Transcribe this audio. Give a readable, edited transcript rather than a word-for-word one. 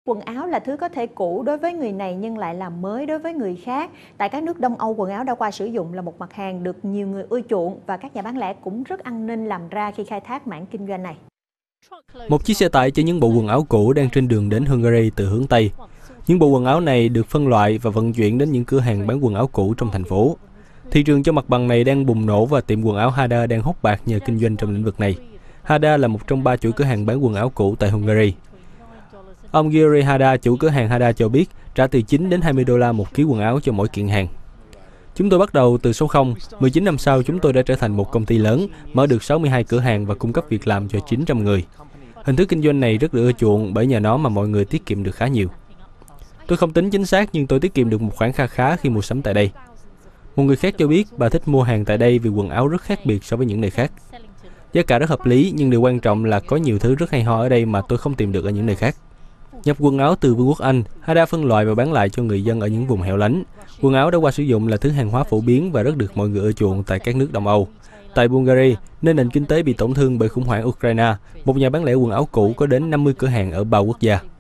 Quần áo là thứ có thể cũ đối với người này nhưng lại là mới đối với người khác. Tại các nước Đông Âu, quần áo đã qua sử dụng là một mặt hàng được nhiều người ưa chuộng và các nhà bán lẻ cũng rất ăn nên làm ra khi khai thác mảng kinh doanh này. Một chiếc xe tải chở những bộ quần áo cũ đang trên đường đến Hungary từ hướng Tây. Những bộ quần áo này được phân loại và vận chuyển đến những cửa hàng bán quần áo cũ trong thành phố. Thị trường cho mặt bằng này đang bùng nổ và tiệm quần áo Hada đang hốt bạc nhờ kinh doanh trong lĩnh vực này. Hada là một trong 3 chuỗi cửa hàng bán quần áo cũ tại Hungary. Ông Gyuri Hada, chủ cửa hàng Hada cho biết trả từ 9 đến 20 đô la một ký quần áo cho mỗi kiện hàng. Chúng tôi bắt đầu từ số 0, 19 năm sau chúng tôi đã trở thành một công ty lớn, mở được 62 cửa hàng và cung cấp việc làm cho 900 người. Hình thức kinh doanh này rất được ưa chuộng bởi nhờ nó mà mọi người tiết kiệm được khá nhiều. Tôi không tính chính xác nhưng tôi tiết kiệm được một khoản kha khá khi mua sắm tại đây. Một người khác cho biết bà thích mua hàng tại đây vì quần áo rất khác biệt so với những nơi khác. Giá cả rất hợp lý nhưng điều quan trọng là có nhiều thứ rất hay ho ở đây mà tôi không tìm được ở những nơi khác. Nhập quần áo từ Vương quốc Anh, Hada phân loại và bán lại cho người dân ở những vùng hẻo lánh. Quần áo đã qua sử dụng là thứ hàng hóa phổ biến và rất được mọi người ưa chuộng tại các nước Đông Âu. Tại Bulgaria, nơi nền kinh tế bị tổn thương bởi khủng hoảng Ukraine, một nhà bán lẻ quần áo cũ có đến 50 cửa hàng ở 3 quốc gia.